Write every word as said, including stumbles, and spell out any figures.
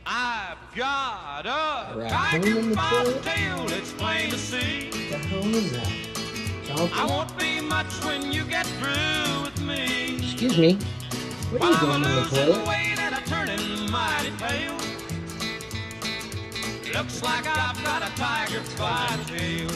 I've got a Raccoon tiger in the toilet? tail, it's plain to see. What the hell is that? Dolphin? I won't be much when you get through with me. Excuse me. What are you I'm doing in the losing toilet? weight and I'm turning mighty pale. Looks like I've got a tiger by the tail.